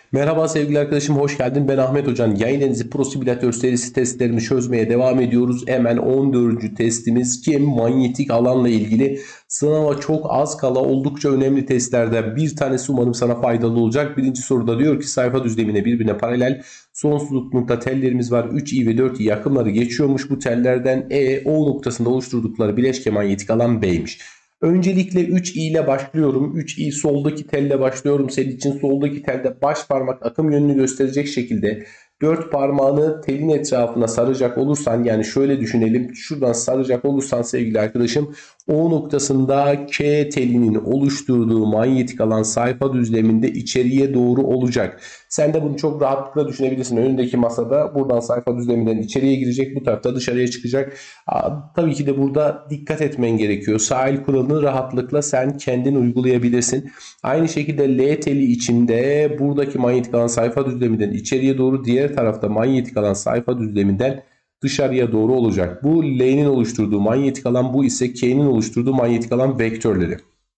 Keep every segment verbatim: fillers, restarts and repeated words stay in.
Merhaba sevgili arkadaşım, hoş geldin. Ben Ahmet Hocan. Yayın Denizi Pro Simülatör serisi testlerini çözmeye devam ediyoruz. Hemen on dördüncü testimiz ki manyetik alanla ilgili sınava çok az kala oldukça önemli testlerden bir tanesi, umarım sana faydalı olacak. Birinci soruda diyor ki sayfa düzlemine birbirine paralel sonsuzlukta tellerimiz var. üç i ve dört i akımları geçiyormuş bu tellerden. E, O noktasında oluşturdukları bileşke manyetik alan B'ymiş. Öncelikle üç i ile başlıyorum. üç i soldaki telle başlıyorum. Senin için soldaki telde baş parmak akım yönünü gösterecek şekilde dört parmağını telin etrafına saracak olursan, yani şöyle düşünelim, şuradan saracak olursan sevgili arkadaşım, O noktasında K telinin oluşturduğu manyetik alan sayfa düzleminde içeriye doğru olacak. Sen de bunu çok rahatlıkla düşünebilirsin. Önündeki masada buradan sayfa düzleminden içeriye girecek, bu tarafta dışarıya çıkacak. Aa, tabii ki de burada dikkat etmen gerekiyor. Sahil kuralını rahatlıkla sen kendin uygulayabilirsin. Aynı şekilde L teli içinde buradaki manyetik alan sayfa düzleminden içeriye doğru, diğer tarafta manyetik alan sayfa düzleminden dışarıya doğru olacak. Bu L'nin oluşturduğu manyetik alan, bu ise K'nin oluşturduğu manyetik alan vektörleri.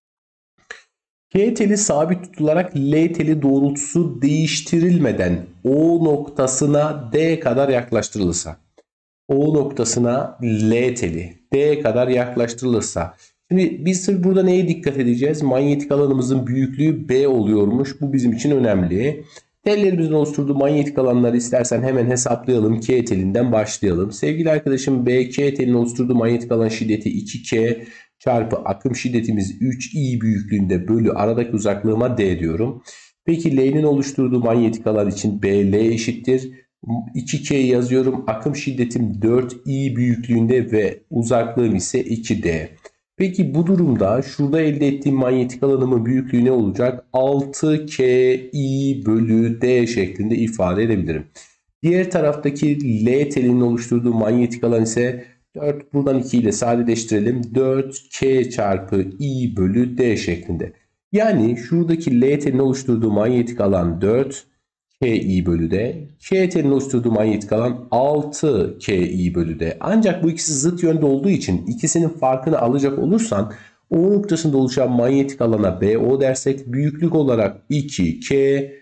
K teli sabit tutularak L teli doğrultusu değiştirilmeden O noktasına D kadar yaklaştırılırsa, O noktasına L teli D kadar yaklaştırılırsa. Şimdi biz tabii burada neye dikkat edeceğiz? Manyetik alanımızın büyüklüğü B oluyormuş. Bu bizim için önemli. Tellerimizin oluşturduğu manyetik alanları istersen hemen hesaplayalım. K telinden başlayalım. Sevgili arkadaşım, B K telinin oluşturduğu manyetik alan şiddeti iki K çarpı akım şiddetimiz üç i büyüklüğünde bölü aradaki uzaklığıma D diyorum. Peki L'nin oluşturduğu manyetik alan için B L eşittir iki K yazıyorum. Akım şiddetim dört i büyüklüğünde ve uzaklığım ise iki D. Peki bu durumda şurada elde ettiğim manyetik alanımın büyüklüğü ne olacak? altı K i bölü D şeklinde ifade edebilirim. Diğer taraftaki L telinin oluşturduğu manyetik alan ise dört, buradan iki ile sadeleştirelim. dört K çarpı i bölü D şeklinde. Yani şuradaki L telinin oluşturduğu manyetik alan dört K i bölü D. K telinin oluşturduğu manyetik alan altı K i bölü D. Ancak bu ikisi zıt yönde olduğu için ikisinin farkını alacak olursan O noktasında oluşan manyetik alana B O dersek, büyüklük olarak iki K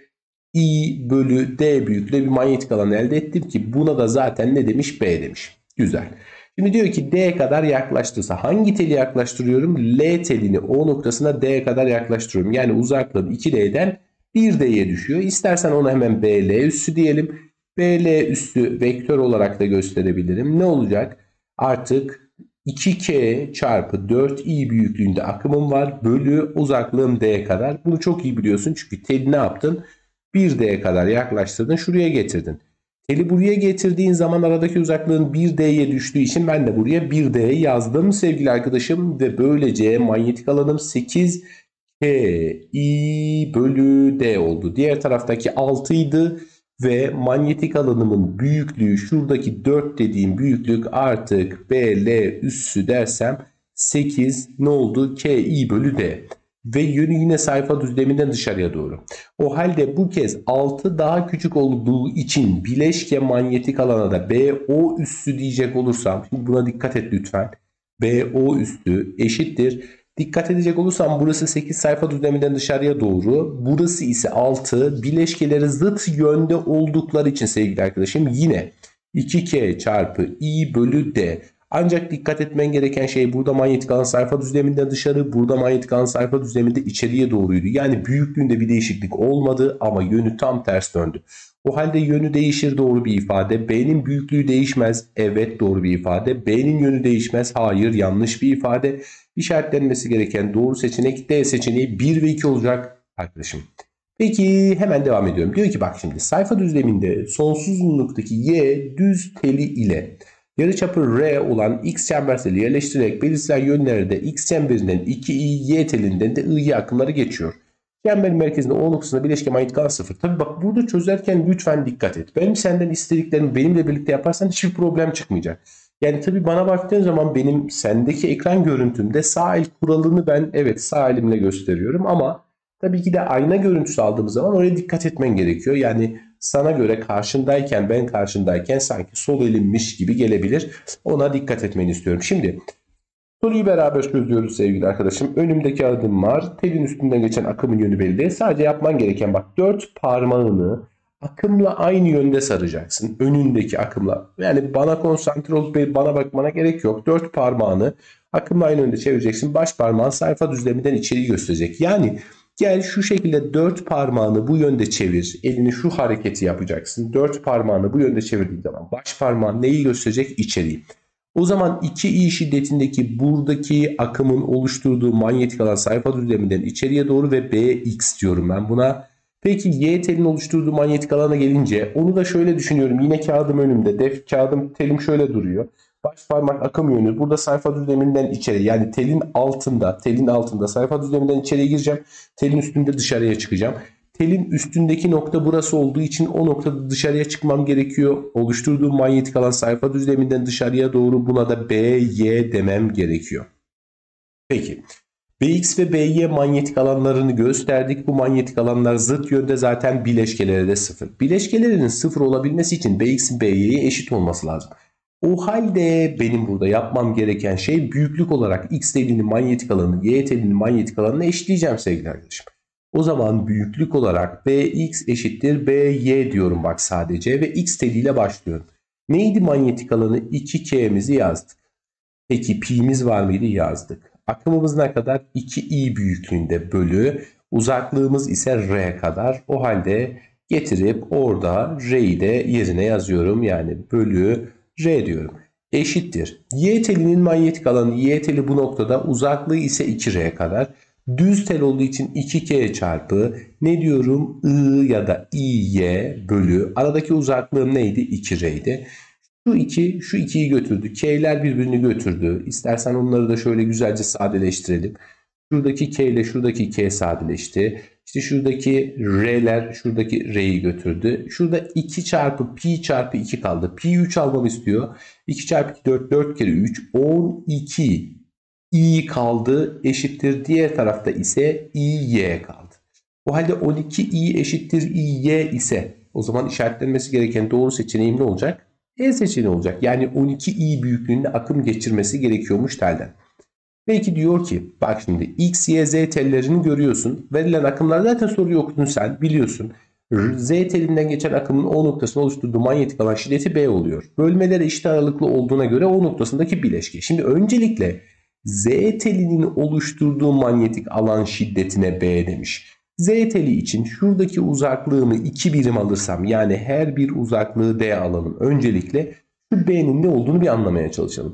i bölü D büyüklüğü bir manyetik alan elde ettim ki buna da zaten ne demiş? B demiş. Güzel. Şimdi diyor ki D kadar yaklaştırsa, hangi teli yaklaştırıyorum? L telini O noktasına D kadar yaklaştırıyorum. Yani uzaklığım iki D'den bir D'ye düşüyor. İstersen onu hemen B L üssü diyelim. B L üssü vektör olarak da gösterebilirim. Ne olacak? Artık iki K çarpı dört i büyüklüğünde akımım var. Bölü uzaklığım D kadar. Bunu çok iyi biliyorsun çünkü teli ne yaptın? bir D'ye kadar yaklaştırdın. Şuraya getirdin. Teli buraya getirdiğin zaman aradaki uzaklığın bir D'ye düştüğü için ben de buraya bir D yazdım sevgili arkadaşım. Ve böylece manyetik alanım sekiz K i bölü D oldu. Diğer taraftaki altı idi ve manyetik alanımın büyüklüğü, şuradaki dört dediğim büyüklük, artık B L üssü dersem sekiz ne oldu? K i bölü D. Ve yönü yine sayfa düzleminden dışarıya doğru. O halde bu kez altı daha küçük olduğu için bileşke manyetik alana da B O üssü diyecek olursam, şimdi buna dikkat et lütfen. B O üssü eşittir. Dikkat edecek olursam burası sekiz sayfa düzleminden dışarıya doğru. Burası ise altı. Bileşkeleri zıt yönde oldukları için sevgili arkadaşım yine iki K çarpı i bölü D. Ancak dikkat etmen gereken şey, burada manyetik alan sayfa düzleminden dışarı, burada manyetik alan sayfa düzleminde içeriye doğruydu. Yani büyüklüğünde bir değişiklik olmadı ama yönü tam ters döndü. O halde yönü değişir, doğru bir ifade. B'nin büyüklüğü değişmez. Evet, doğru bir ifade. B'nin yönü değişmez. Hayır, yanlış bir ifade. İşaretlenmesi gereken doğru seçenek D seçeneği bir ve iki olacak arkadaşım. Peki hemen devam ediyorum. Diyor ki bak şimdi, sayfa düzleminde sonsuz uzunluktaki Y düz teli ile yarıçapı R olan X çember teli yerleştirerek belirtilen yönlerde X çemberinden iki i, Y telinden de I Y akımları geçiyor. Çemberin merkezinde O noktasında bileşke manyetik alan sıfır. Tabi bak, burada çözerken lütfen dikkat et. Benim senden istediklerimi benimle birlikte yaparsan hiçbir problem çıkmayacak. Yani tabii bana baktığın zaman benim sendeki ekran görüntümde sağ el kuralını ben evet sağ elimle gösteriyorum ama tabii ki de ayna görüntüsü aldığımız zaman oraya dikkat etmen gerekiyor. Yani sana göre karşındayken, ben karşındayken sanki sol elimmiş gibi gelebilir. Ona dikkat etmeni istiyorum. Şimdi Soruyu beraber çözüyoruz sevgili arkadaşım. Önümde kağıdım var. Telin üstünden geçen akımın yönü belli. Sadece yapman gereken bak dört parmağını akımla aynı yönde saracaksın. Önündeki akımla. Yani bana konsantre olup bana bakmana gerek yok. Dört parmağını akımla aynı yönde çevireceksin. Baş parmağın sayfa düzleminden içeriği gösterecek. Yani gel şu şekilde dört parmağını bu yönde çevir. Elini şu hareketi yapacaksın. Dört parmağını bu yönde çevirdiğin zaman baş parmağın neyi gösterecek? İçeriği. O zaman iki i şiddetindeki buradaki akımın oluşturduğu manyetik alan sayfa düzleminden içeriye doğru ve Bx diyorum ben buna. Peki y telin oluşturduğu manyetik alana gelince onu da şöyle düşünüyorum. Yine kağıdım önümde. Def kağıdım telim şöyle duruyor. Baş parmak akım yönü. Burada sayfa düzleminden içeri, yani telin altında, telin altında sayfa düzleminden içeriye gireceğim. Telin üstünde dışarıya çıkacağım. Telin üstündeki nokta burası olduğu için o noktada dışarıya çıkmam gerekiyor. Oluşturduğum manyetik alan sayfa düzleminden dışarıya doğru, buna da By demem gerekiyor. Peki. Bx ve By manyetik alanlarını gösterdik. Bu manyetik alanlar zıt yönde, zaten bileşkeleri de sıfır. Bileşkelerinin sıfır olabilmesi için Bx'in By'ye eşit olması lazım. O halde benim burada yapmam gereken şey büyüklük olarak x telinin manyetik alanını y telinin manyetik alanına eşitleyeceğim sevgili arkadaşım. O zaman büyüklük olarak Bx eşittir By diyorum bak sadece ve x teliyle başlıyorum. Neydi manyetik alanı? iki K'mizi yazdık. Peki pi'miz var mıydı? Yazdık. Akımımız ne kadar? iki i büyüklüğünde bölü. Uzaklığımız ise r kadar. O halde getirip orada r'yi de yerine yazıyorum. Yani bölü r diyorum. Eşittir. Y telinin manyetik alanı, y teli bu noktada, uzaklığı ise iki r kadar. Düz tel olduğu için iki K çarpı ne diyorum? I ya da İy bölü. Aradaki uzaklığım neydi? iki r'ydi. Şu iki, şu ikiyi götürdü. K'ler birbirini götürdü. İstersen onları da şöyle güzelce sadeleştirelim. Şuradaki K ile şuradaki K sadeleşti. İşte şuradaki R'ler şuradaki R'yi götürdü. Şurada iki çarpı pi çarpı iki kaldı. Pi üç almamı istiyor. iki çarpı iki dört, dört kere üç, on iki i kaldı eşittir. Diğer tarafta ise İy kaldı. O halde on iki i eşittir İy ise o zaman işaretlenmesi gereken doğru seçeneğim ne olacak? E seçeneği olacak. Yani on iki i büyüklüğünde akım geçirmesi gerekiyormuş telden. Belki diyor ki bak şimdi x, y, z tellerini görüyorsun. Verilen akımlar zaten soruyu okudun sen biliyorsun. Z telinden geçen akımın O noktasını oluşturduğu manyetik alan şiddeti B oluyor. Bölmeleri eşit aralıklı olduğuna göre O noktasındaki bileşke. Şimdi öncelikle Z telinin oluşturduğu manyetik alan şiddetine B demiş. Z teli için şuradaki uzaklığımı iki birim alırsam, yani her bir uzaklığı D alalım. Öncelikle şu B'nin ne olduğunu bir anlamaya çalışalım.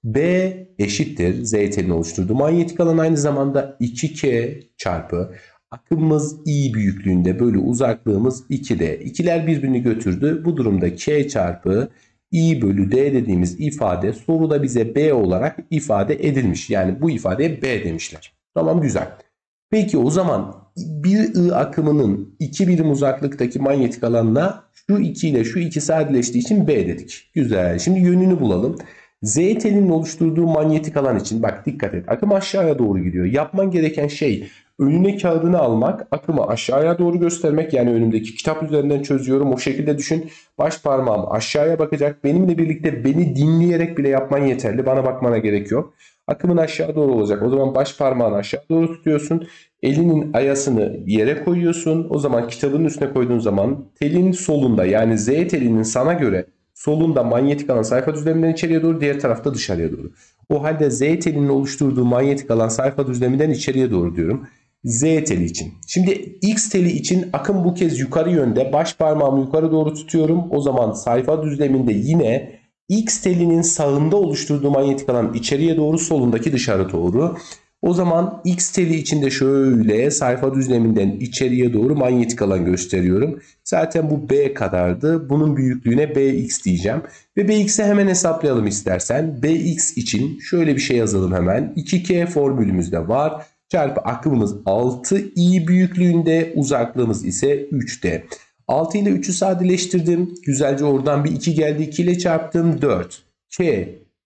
B eşittir Z telinin oluşturduğu manyetik alan aynı zamanda iki K çarpı akımımız I büyüklüğünde bölü uzaklığımız iki D. İkiler birbirini götürdü. Bu durumda K çarpı I bölü D dediğimiz ifade soruda bize B olarak ifade edilmiş. Yani bu ifadeye B demişler. Tamam, güzel. Peki o zaman bir I akımının iki birim uzaklıktaki manyetik alanına şu iki ile şu iki sadeleştiği için B dedik. Güzel. Şimdi yönünü bulalım. Z telinin oluşturduğu manyetik alan için bak dikkat et. Akım aşağıya doğru gidiyor. Yapman gereken şey önüne kağıdını almak, akımı aşağıya doğru göstermek. Yani önümdeki kitap üzerinden çözüyorum. O şekilde düşün. Baş parmağım aşağıya bakacak. Benimle birlikte beni dinleyerek bile yapman yeterli. Bana bakmana gerek yok. Akımın aşağı doğru olacak. O zaman baş parmağını aşağı doğru tutuyorsun. Elinin ayasını yere koyuyorsun. O zaman kitabın üstüne koyduğun zaman telin solunda, yani Z telinin sana göre solunda manyetik alan sayfa düzleminden içeriye doğru, diğer tarafta dışarıya doğru. O halde Z telinin oluşturduğu manyetik alan sayfa düzleminden içeriye doğru diyorum. Z teli için. Şimdi X teli için akım bu kez yukarı yönde. Baş parmağımı yukarı doğru tutuyorum. O zaman sayfa düzleminde yine X telinin sağında oluşturduğu manyetik alan içeriye doğru, solundaki dışarı doğru. O zaman X teli için de şöyle sayfa düzleminden içeriye doğru manyetik alan gösteriyorum. Zaten bu B kadardı. Bunun büyüklüğüne Bx diyeceğim. Ve Bx'i hemen hesaplayalım istersen. Bx için şöyle bir şey yazalım hemen. iki K formülümüzde var. Çarpı akımımız altı i büyüklüğünde, uzaklığımız ise üç D. altı ile üçü sadeleştirdim. Güzelce oradan bir iki geldi. iki ile çarptım dört. K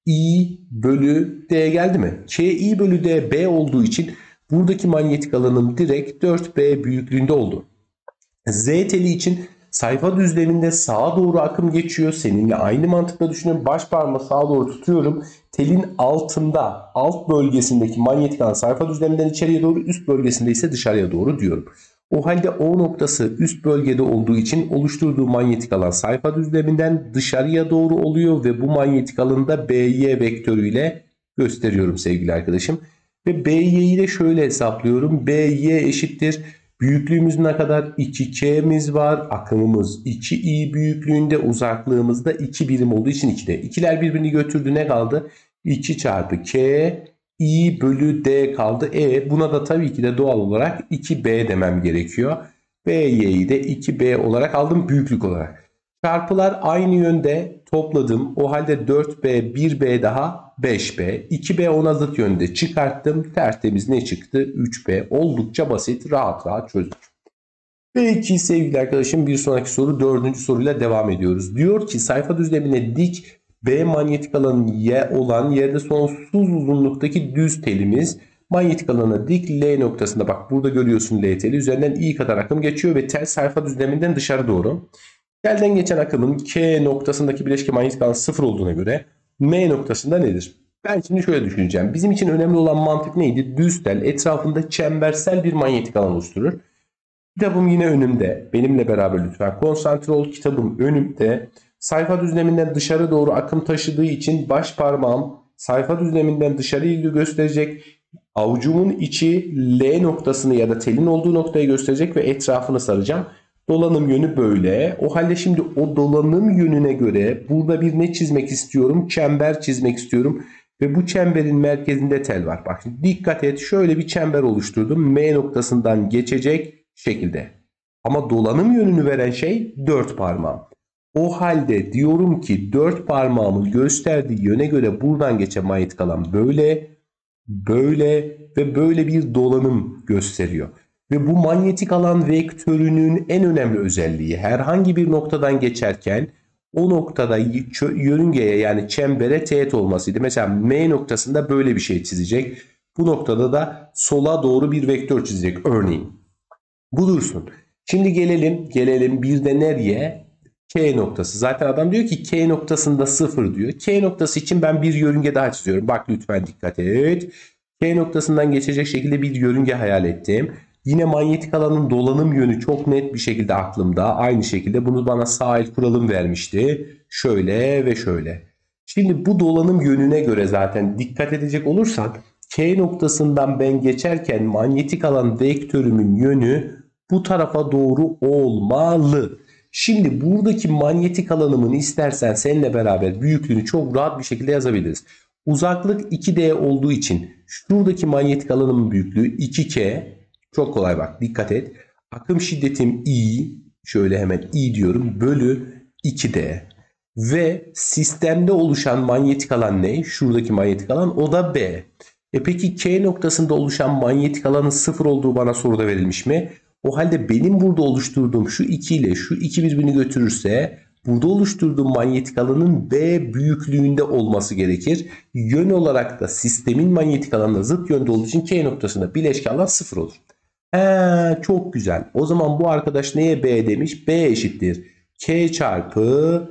I bölü D geldi mi? K I bölü D B olduğu için buradaki manyetik alanım direkt dört B büyüklüğünde oldu. Z teli için Sayfa düzleminde sağa doğru akım geçiyor. Seninle aynı mantıkla düşünüyorum. Baş parmağı sağa doğru tutuyorum. Telin altında, alt bölgesindeki manyetik alan sayfa düzleminden içeriye doğru, üst bölgesinde ise dışarıya doğru diyorum. O halde O noktası üst bölgede olduğu için oluşturduğu manyetik alan sayfa düzleminden dışarıya doğru oluyor ve bu manyetik alanı da B Y vektörüyle gösteriyorum sevgili arkadaşım. Ve B Y'yi de şöyle hesaplıyorum. B Y eşittir. Büyüklüğümüz ne kadar? iki K'miz var. Akımımız iki i büyüklüğünde. Uzaklığımız da iki birim olduğu için ikide. İkiler birbirini götürdü. Ne kaldı? iki çarpı K i bölü D kaldı. E buna da tabii ki de doğal olarak iki B demem gerekiyor. B Y'yi de iki B olarak aldım büyüklük olarak. Çarpılar aynı yönde topladım. O halde dört B, bir B daha beş B. iki B ona zıt yönde çıkarttım. Tertemiz ne çıktı? üç B. Oldukça basit, rahat rahat çözdük. Peki sevgili arkadaşım, bir sonraki soru dördüncü soruyla devam ediyoruz. Diyor ki sayfa düzlemine dik B manyetik alanı Y olan yerde sonsuz uzunluktaki düz telimiz manyetik alana dik L noktasında, bak burada görüyorsun L teli üzerinden i kadar akım geçiyor ve tel sayfa düzleminden dışarı doğru. Telden geçen akımın K noktasındaki bileşke manyetik alan sıfır olduğuna göre M noktasında nedir? Ben şimdi şöyle düşüneceğim. Bizim için önemli olan mantık neydi? Düz tel etrafında çembersel bir manyetik alan oluşturur. Kitabım yine önümde. Benimle beraber lütfen konsantre ol. Kitabım önümde. Sayfa düzleminden dışarı doğru akım taşıdığı için baş parmağım sayfa düzleminden dışarı ilgi gösterecek. Avucumun içi L noktasını ya da telin olduğu noktayı gösterecek ve etrafını saracağım. Dolanım yönü böyle. O halde şimdi o dolanım yönüne göre burada bir ne çizmek istiyorum? Çember çizmek istiyorum. Ve bu çemberin merkezinde tel var. Bak şimdi dikkat et, şöyle bir çember oluşturdum. M noktasından geçecek şekilde. Ama dolanım yönünü veren şey dört parmağım. O halde diyorum ki dört parmağımın gösterdiği yöne göre buradan geçen manyetik alan böyle, böyle ve böyle bir dolanım gösteriyor. Ve bu manyetik alan vektörünün en önemli özelliği, herhangi bir noktadan geçerken o noktada yörüngeye yani çembere teğet olmasıydı. Mesela M noktasında böyle bir şey çizecek. Bu noktada da sola doğru bir vektör çizecek örneğin. Bu dursun. Şimdi gelelim gelelim bir de nereye? K noktası. Zaten adam diyor ki K noktasında sıfır diyor. K noktası için ben bir yörünge daha çiziyorum. Bak lütfen dikkat et. K noktasından geçecek şekilde bir yörünge hayal ettim. Yine manyetik alanın dolanım yönü çok net bir şekilde aklımda. Aynı şekilde bunu bana sağ el kuralım vermişti. Şöyle ve şöyle. Şimdi bu dolanım yönüne göre zaten dikkat edecek olursak K noktasından ben geçerken manyetik alan vektörümün yönü bu tarafa doğru olmalı. Şimdi buradaki manyetik alanımın istersen seninle beraber büyüklüğünü çok rahat bir şekilde yazabiliriz. Uzaklık iki D olduğu için şuradaki manyetik alanımın büyüklüğü iki K. Çok kolay bak, dikkat et. Akım şiddetim I, şöyle hemen I diyorum, bölü iki D. Ve sistemde oluşan manyetik alan ne? Şuradaki manyetik alan, o da B. E peki K noktasında oluşan manyetik alanın sıfır olduğu bana soruda verilmiş mi? O halde benim burada oluşturduğum şu iki ile şu iki birbirini götürürse burada oluşturduğum manyetik alanın B büyüklüğünde olması gerekir. Yön olarak da sistemin manyetik alanına zıt yönde olduğu için K noktasında bileşke alan sıfır olur. He, çok güzel. O zaman bu arkadaş neye B demiş? B eşittir K çarpı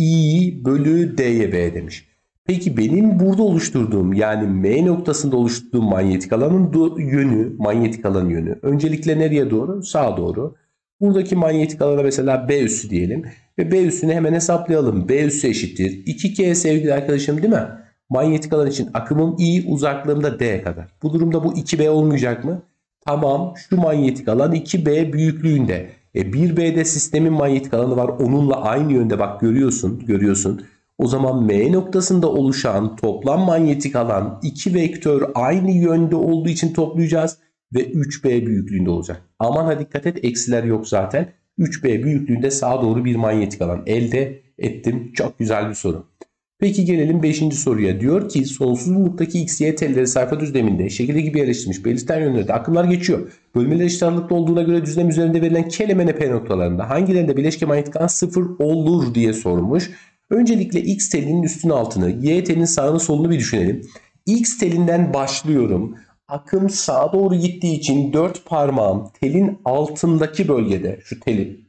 I bölü D'ye B demiş. Peki benim burada oluşturduğum yani M noktasında oluşturduğum manyetik alanın yönü, manyetik alanın yönü öncelikle nereye doğru? Sağa doğru. Buradaki manyetik alana mesela B üssü diyelim. Ve B üssünü hemen hesaplayalım. B üssü eşittir iki K sevgili arkadaşım, değil mi? Manyetik alan için akımım I, uzaklığımda D kadar. Bu durumda bu iki B olmayacak mı? Tamam, şu manyetik alan iki B büyüklüğünde. E bir B'de sistemin manyetik alanı var. Onunla aynı yönde, bak görüyorsun, görüyorsun. O zaman M noktasında oluşan toplam manyetik alan iki vektör aynı yönde olduğu için toplayacağız. Ve üç B büyüklüğünde olacak. Aman ha dikkat et, eksiler yok zaten. üç B büyüklüğünde sağa doğru bir manyetik alan elde ettim. Çok güzel bir soru. Peki gelelim beşinci soruya. Diyor ki sonsuzluktaki X Y telleri sayfa düzleminde şekilde gibi yerleştirilmiş belirten yönlerde akımlar geçiyor. Bölmeler eşit aralıklı olduğuna göre düzlem üzerinde verilen K ile M N P noktalarında hangilerinde bileşke manyetik alan sıfır olur diye sormuş. Öncelikle X telinin üstünü altını, Y telinin sağını solunu bir düşünelim. X telinden başlıyorum. Akım sağa doğru gittiği için dört parmağım telin altındaki bölgede, şu telin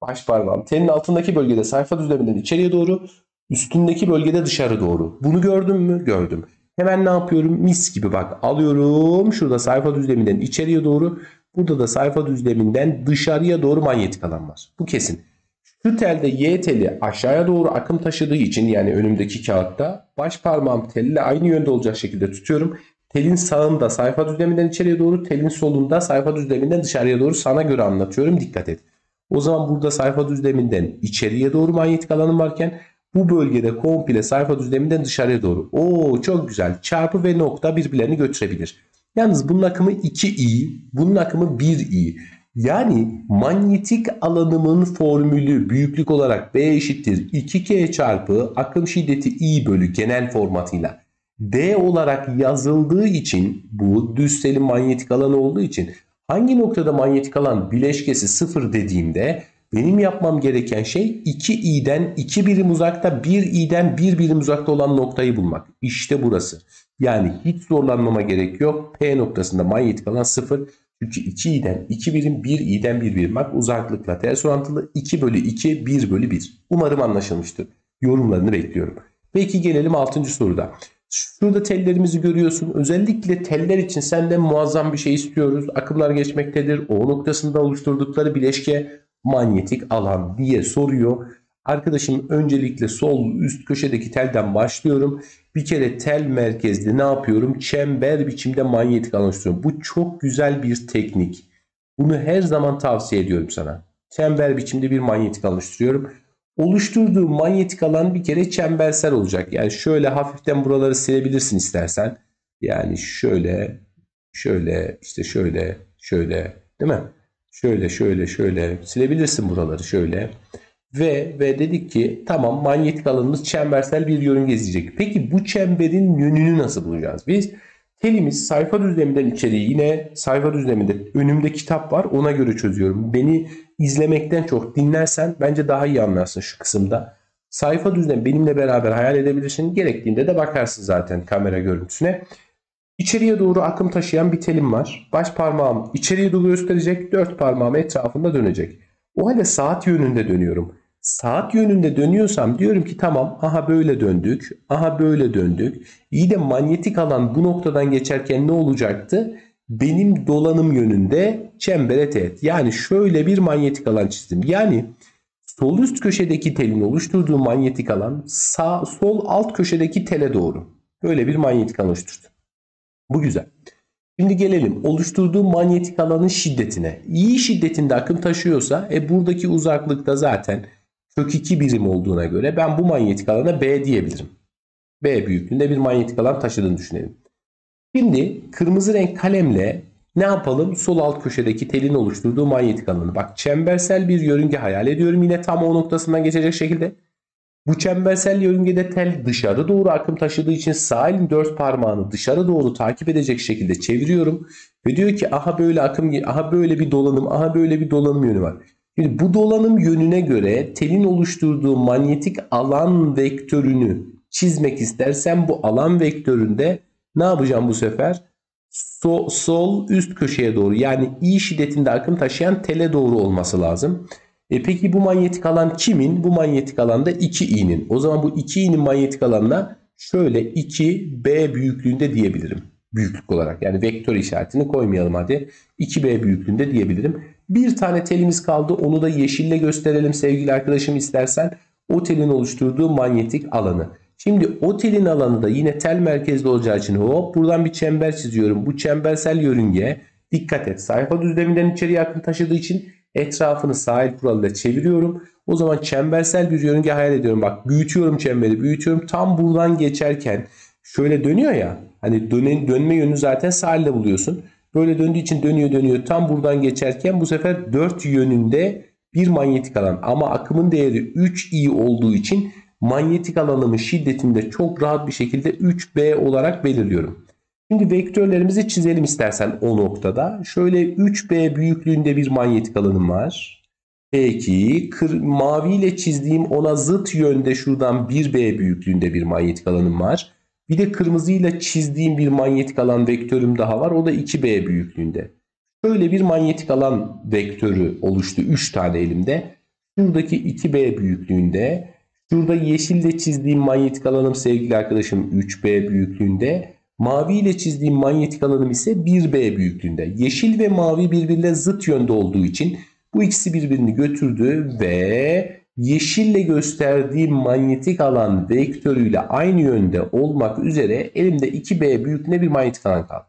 Baş parmağım telin altındaki bölgede sayfa düzleminden içeriye doğru, üstündeki bölgede dışarı doğru. Bunu gördün mü? Gördüm. Hemen ne yapıyorum? Mis gibi bak alıyorum. Şurada sayfa düzleminden içeriye doğru. Burada da sayfa düzleminden dışarıya doğru manyetik alan var. Bu kesin. Şu telde Y teli aşağıya doğru akım taşıdığı için, yani önümdeki kağıtta baş parmağım telle aynı yönde olacak şekilde tutuyorum. Telin sağında sayfa düzleminden içeriye doğru, telin solunda sayfa düzleminden dışarıya doğru, sana göre anlatıyorum, dikkat et. O zaman burada sayfa düzleminden içeriye doğru manyetik alanım varken bu bölgede komple sayfa düzleminden dışarıya doğru. Oo çok güzel. Çarpı ve nokta birbirlerini götürebilir. Yalnız bunun akımı iki i, bunun akımı bir i. Yani manyetik alanımın formülü büyüklük olarak B eşittir iki K çarpı akım şiddeti I bölü genel formatıyla D olarak yazıldığı için, bu düz telin manyetik alanı olduğu için hangi noktada manyetik alan bileşkesi sıfır dediğimde benim yapmam gereken şey iki i'den iki birim uzakta, bir i'den bir birim uzakta olan noktayı bulmak. İşte burası. Yani hiç zorlanmama gerek yok. P noktasında manyetik alan sıfır. Çünkü iki i'den iki birim, bir i'den bir birim. Bak uzaklıkla ters orantılı, iki bölü iki, bir bölü bir. Umarım anlaşılmıştır. Yorumlarını bekliyorum. Peki gelelim altıncı soruda. Şurada tellerimizi görüyorsun. Özellikle teller için senden muazzam bir şey istiyoruz. Akımlar geçmektedir. O noktasında oluşturdukları bileşke manyetik alan diye soruyor. Arkadaşım öncelikle sol üst köşedeki telden başlıyorum. Bir kere tel merkezli ne yapıyorum? Çember biçimde manyetik alan oluşturuyorum. Bu çok güzel bir teknik. Bunu her zaman tavsiye ediyorum sana. Çember biçimde bir manyetik alan oluşturuyorum. Oluşturduğu manyetik alan bir kere çembersel olacak. Yani şöyle hafiften buraları silebilirsin istersen. Yani şöyle, şöyle, işte şöyle, şöyle, değil mi? Şöyle, şöyle, şöyle silebilirsin buraları şöyle. Ve ve dedik ki tamam, manyetik alanımız çembersel bir yörünge izleyecek. Peki bu çemberin yönünü nasıl bulacağız? Biz telimiz sayfa düzleminden içeriye, yine sayfa düzleminde önümde kitap var, ona göre çözüyorum. Beni izlemekten çok dinlersen bence daha iyi anlarsın şu kısımda. Sayfa düzlemi benimle beraber hayal edebilirsin. Gerektiğinde de bakarsın zaten kamera görüntüsüne. İçeriye doğru akım taşıyan bir telim var. Baş parmağım içeriye doğru gösterecek. Dört parmağım etrafında dönecek. O halde saat yönünde dönüyorum. Saat yönünde dönüyorsam diyorum ki tamam, aha böyle döndük. Aha böyle döndük. İyi de manyetik alan bu noktadan geçerken ne olacaktı? Benim dolanım yönünde çembere teğet. Yani şöyle bir manyetik alan çizdim. Yani sol üst köşedeki telin oluşturduğu manyetik alan sağ, sol alt köşedeki tele doğru. Böyle bir manyetik alan oluşturdu. Bu güzel. Şimdi gelelim oluşturduğu manyetik alanın şiddetine. İyi şiddetinde akım taşıyorsa e buradaki uzaklıkta zaten kök iki birim olduğuna göre ben bu manyetik alana B diyebilirim. B büyüklüğünde bir manyetik alan taşıdığını düşünelim. Şimdi kırmızı renk kalemle ne yapalım? Sol alt köşedeki telin oluşturduğu manyetik alanı. Bak çembersel bir yörünge hayal ediyorum. Yine tam o noktasından geçecek şekilde. Bu çembersel yörüngede tel dışarı doğru akım taşıdığı için sağ elin dört parmağını dışarı doğru takip edecek şekilde çeviriyorum. Ve diyor ki aha böyle akım, aha böyle bir dolanım, aha böyle bir dolanım yönü var. Şimdi bu dolanım yönüne göre telin oluşturduğu manyetik alan vektörünü çizmek istersem bu alan vektöründe ne yapacağım bu sefer? So, sol üst köşeye doğru, yani I şiddetinde akım taşıyan tele doğru olması lazım. E peki bu manyetik alan kimin? Bu manyetik alanda iki i'nin. O zaman bu iki i'nin manyetik alanına şöyle iki B büyüklüğünde diyebilirim. Büyüklük olarak, yani vektör işaretini koymayalım hadi. iki B büyüklüğünde diyebilirim. Bir tane telimiz kaldı. Onu da yeşille gösterelim sevgili arkadaşım istersen. O telin oluşturduğu manyetik alanı. Şimdi o telin alanı da yine tel merkezli olacağı için hop buradan bir çember çiziyorum. Bu çembersel yörünge, dikkat et, sayfa düzleminden içeriye akım taşıdığı için etrafını sahil kuralıyla çeviriyorum. O zaman çembersel bir yörünge hayal ediyorum. Bak büyütüyorum, çemberi büyütüyorum. Tam buradan geçerken şöyle dönüyor ya. Hani dönen, dönme yönünü zaten sahilde buluyorsun. Böyle döndüğü için dönüyor dönüyor. Tam buradan geçerken bu sefer dört yönünde bir manyetik alan. Ama akımın değeri üç i olduğu için manyetik alanımın şiddetini de çok rahat bir şekilde üç B olarak belirliyorum. Şimdi vektörlerimizi çizelim istersen o noktada. Şöyle üç B büyüklüğünde bir manyetik alanım var. Peki mavi ile çizdiğim ona zıt yönde şuradan bir B büyüklüğünde bir manyetik alanım var. Bir de kırmızı ile çizdiğim bir manyetik alan vektörüm daha var. O da iki B büyüklüğünde. Şöyle bir manyetik alan vektörü oluştu. üç tane elimde. Şuradaki iki B büyüklüğünde. Şurada yeşille çizdiğim manyetik alanım sevgili arkadaşım üç B büyüklüğünde. Mavi ile çizdiğim manyetik alanım ise bir B büyüklüğünde. Yeşil ve mavi birbirine zıt yönde olduğu için bu ikisi birbirini götürdü ve yeşille gösterdiğim manyetik alan vektörüyle aynı yönde olmak üzere elimde iki B büyüklüğünde bir manyetik alan kaldı.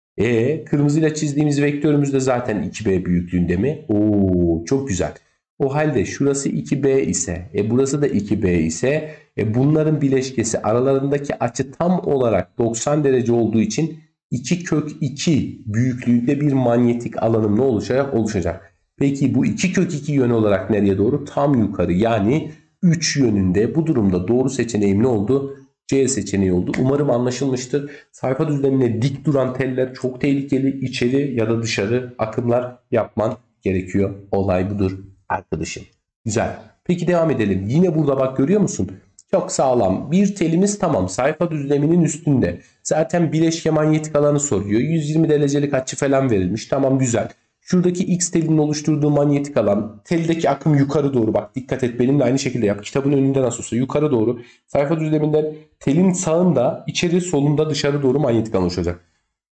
E kırmızıyla çizdiğimiz vektörümüz de zaten iki B büyüklüğünde mi? Oo, çok güzel. O halde şurası iki B ise, e burası da iki B ise, e bunların bileşkesi aralarındaki açı tam olarak doksan derece olduğu için iki kök iki büyüklüğünde bir manyetik alanım ne oluşacak? Oluşacak. Peki bu iki kök iki yönü olarak nereye doğru? Tam yukarı, yani üç yönünde. Bu durumda doğru seçeneğim ne oldu? C seçeneği oldu. Umarım anlaşılmıştır. Sayfa düzlemine dik duran teller çok tehlikeli. İçeri ya da dışarı akımlar yapman gerekiyor. Olay budur arkadaşım. Güzel. Peki devam edelim. Yine burada bak, görüyor musun? Çok sağlam. Bir telimiz tamam. Sayfa düzleminin üstünde. Zaten bileşke manyetik alanı soruyor. yüz yirmi derecelik açı falan verilmiş. Tamam, güzel. Şuradaki X telinin oluşturduğu manyetik alan, teldeki akım yukarı doğru, bak dikkat et, benimle aynı şekilde yap. Kitabın önünde nasıl olsa yukarı doğru. Sayfa düzleminden telin sağında içeri, solunda dışarı doğru manyetik alan oluşacak.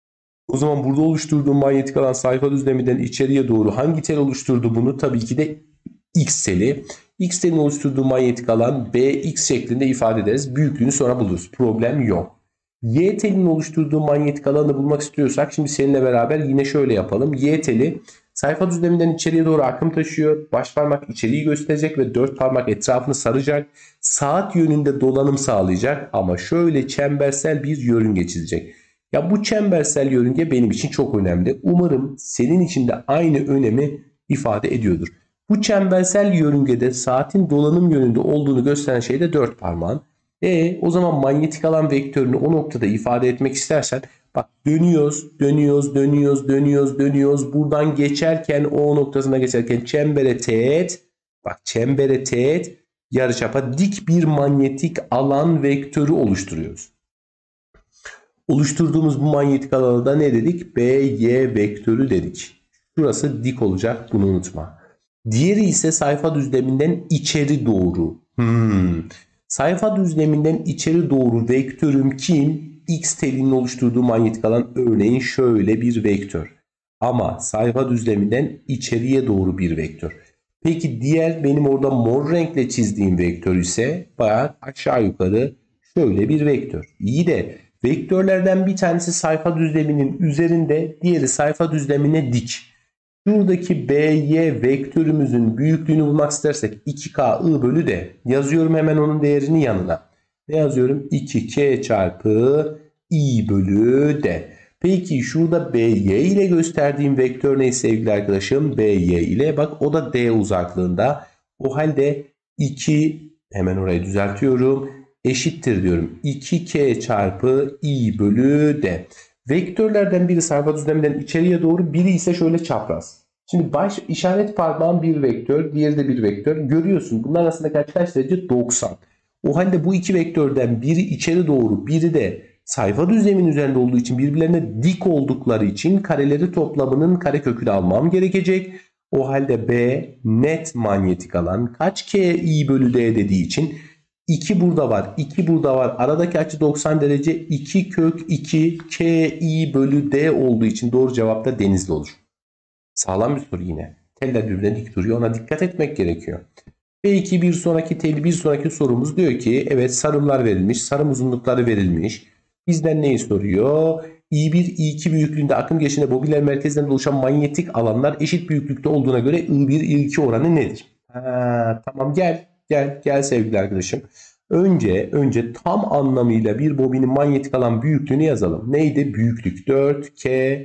O zaman burada oluşturduğum manyetik alan sayfa düzleminden içeriye doğru hangi tel oluşturdu bunu? Tabii ki de X teli. X telin oluşturduğu manyetik alan B X şeklinde ifade ederiz. Büyüklüğünü sonra buluruz. Problem yok. Y telinin oluşturduğu manyetik alanı bulmak istiyorsak şimdi seninle beraber yine şöyle yapalım. Y teli sayfa düzleminden içeriye doğru akım taşıyor. Baş parmak içeriği gösterecek ve dört parmak etrafını saracak. Saat yönünde dolanım sağlayacak ama şöyle çembersel bir yörünge çizecek. Ya bu çembersel yörünge benim için çok önemli. Umarım senin için de aynı önemi ifade ediyordur. Bu çembersel yörüngede saatin dolanım yönünde olduğunu gösteren şey de dört parmağın. E o zaman manyetik alan vektörünü o noktada ifade etmek istersen bak, dönüyoruz, dönüyoruz, dönüyoruz, dönüyoruz, dönüyoruz. Buradan geçerken, o noktasına geçerken çembere teğet, bak çembere teğet yarıçapa dik bir manyetik alan vektörü oluşturuyoruz. Oluşturduğumuz bu manyetik alana da ne dedik? B Y vektörü dedik. Şurası dik olacak, bunu unutma. Diğeri ise sayfa düzleminden içeri doğru. Hmm. Sayfa düzleminden içeri doğru vektörüm kim? X telinin oluşturduğu manyetik alan örneğin şöyle bir vektör. Ama sayfa düzleminden içeriye doğru bir vektör. Peki diğer benim orada mor renkle çizdiğim vektör ise bayağı aşağı yukarı şöyle bir vektör. İyi de vektörlerden bir tanesi sayfa düzleminin üzerinde, diğeri sayfa düzlemine dik. Şuradaki B Y vektörümüzün büyüklüğünü bulmak istersek iki K I bölü D. Yazıyorum hemen onun değerini yanına. Ne yazıyorum? iki K çarpı I bölü D. Peki şurada B Y ile gösterdiğim vektör ne sevgili arkadaşım? B Y ile, bak o da D uzaklığında. O halde iki, hemen orayı düzeltiyorum, eşittir diyorum. iki K çarpı I bölü D. Vektörlerden biri sayfa düzleminden içeriye doğru, biri ise şöyle çapraz. Şimdi baş işaret parmağın bir vektör, diğeri de bir vektör. Görüyorsun bunlar arasındaki açı kaç derece? doksan. O halde bu iki vektörden biri içeri doğru, biri de sayfa düzleminin üzerinde olduğu için, birbirlerine dik oldukları için kareleri toplamının karekökünü almam gerekecek. O halde B net manyetik alan kaç K I bölü D dediği için iki burada var, iki burada var. Aradaki açı doksan derece, iki kök iki K I bölü D olduğu için doğru cevap da Denizli olur. Sağlam bir soru yine. Teller birbirine dik duruyor. Ona dikkat etmek gerekiyor. Belki bir sonraki tel, bir sonraki sorumuz diyor ki evet sarımlar verilmiş. Sarım uzunlukları verilmiş. Bizden neyi soruyor? I bir, I iki büyüklüğünde akım geçişinde bobinler merkezinden oluşan manyetik alanlar eşit büyüklükte olduğuna göre I bir, I iki oranı nedir? Ha, tamam gel. Gel, gel sevgili arkadaşım. Önce, önce tam anlamıyla bir bobinin manyetik alan büyüklüğünü yazalım. Neydi? Büyüklük dört K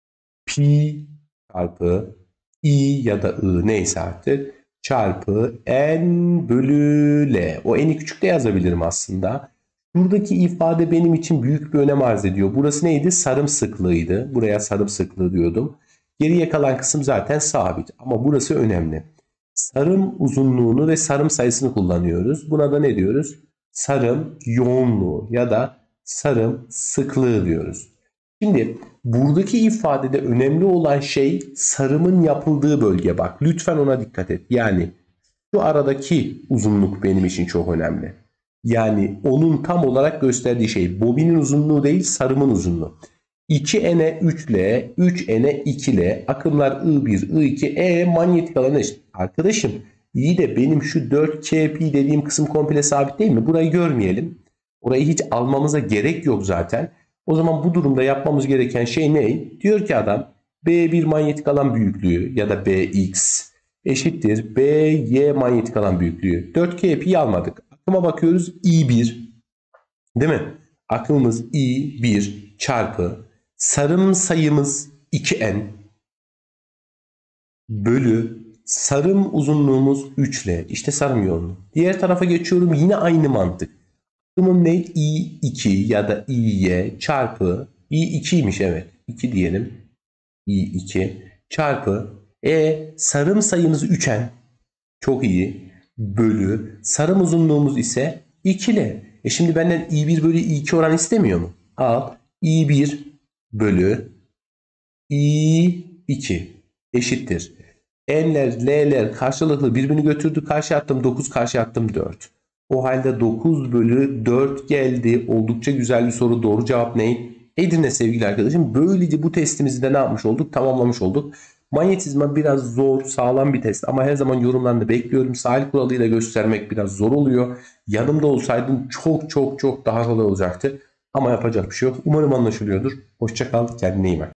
pi çarpı I ya da I neyse artık çarpı N bölü L. O N'i küçük de yazabilirim aslında. Buradaki ifade benim için büyük bir önem arz ediyor. Burası neydi? Sarım sıklığıydı. Buraya sarım sıklığı diyordum. Geriye kalan kısım zaten sabit. Ama burası önemli. Sarım uzunluğunu ve sarım sayısını kullanıyoruz. Buna da ne diyoruz? Sarım yoğunluğu ya da sarım sıklığı diyoruz. Şimdi buradaki ifadede önemli olan şey sarımın yapıldığı bölge, bak. Lütfen ona dikkat et. Yani Şu aradaki uzunluk benim için çok önemli. Yani onun tam olarak gösterdiği şey bobinin uzunluğu değil, sarımın uzunluğu. iki N üç L, üç N iki L, akımlar I bir, I iki, E manyetik alan eşit. Arkadaşım iyi de benim şu dört K pi dediğim kısım komple sabit değil mi? Burayı görmeyelim. Orayı hiç almamıza gerek yok zaten. O zaman bu durumda yapmamız gereken şey ne? Diyor ki adam B bir manyetik alan büyüklüğü ya da Bx eşittir By manyetik alan büyüklüğü. dört K pi'yi almadık. Akıma bakıyoruz I bir. Değil mi? Akımımız I bir çarpı sarım sayımız iki N bölü sarım uzunluğumuz üç L. İşte sarım yoğunluğu. Diğer tarafa geçiyorum. Yine aynı mantık. Akımım ne? I iki ya da İy çarpı I ikiymiş evet. iki diyelim. I iki çarpı E sarım sayımız üç N. Çok iyi. Bölü sarım uzunluğumuz ise iki L. E şimdi benden I bir bölü I iki oran istemiyor mu? Al. I bir bölü I iki eşittir. N'ler, L'ler karşılıklı birbirini götürdü. Karşı attım dokuz, karşı attım dört. O halde dokuz bölü dört geldi. Oldukça güzel bir soru. Doğru cevap ne? Edirne sevgili arkadaşım. Böylece bu testimizi de ne yapmış olduk? Tamamlamış olduk. Manyetizma biraz zor, sağlam bir test ama her zaman yorumlarını bekliyorum. Sahil kuralıyla göstermek biraz zor oluyor. Yanımda olsaydın çok çok çok daha kolay olacaktı. Ama yapacak bir şey yok. Umarım anlaşılıyordur. Hoşça kal, kendine iyi bak.